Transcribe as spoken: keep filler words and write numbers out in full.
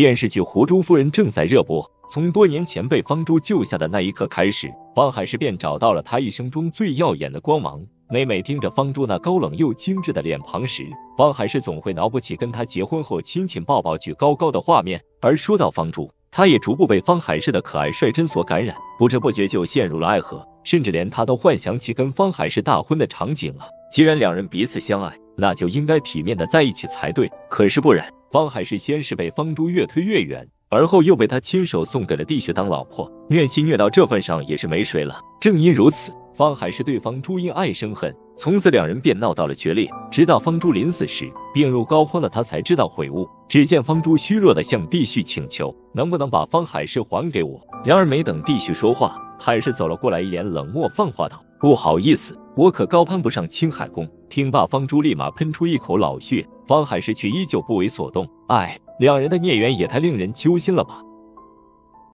电视剧《湖州夫人》正在热播，从多年前被方珠救下的那一刻开始，方海石便找到了他一生中最耀眼的光芒。每每盯着方珠那高冷又精致的脸庞时，方海石总会挠不起跟他结婚后亲亲抱抱举高高的画面。而说到方珠，他也逐步被方海石的可爱率真所感染，不知不觉就陷入了爱河，甚至连他都幻想起跟方海石大婚的场景了。既然两人彼此相爱，那就应该体面的在一起才对。可是不然，方海石先是被方珠越推越远，而后又被他亲手送给了地穴当老婆，虐妻虐到这份上也是没谁了。正因如此，方海石对方珠因爱生恨，从此两人便闹到了决裂。直到方珠临死时，病入膏肓的他才知道悔悟。只见方珠虚弱的向地穴请求，能不能把方海石还给我？然而没等地穴说话，海石走了过来，一脸冷漠放话道：不好意思，我可高攀不上青海宫。听罢，方珠立马喷出一口老血，方海石却依旧不为所动。哎，两人的孽缘也太令人揪心了吧。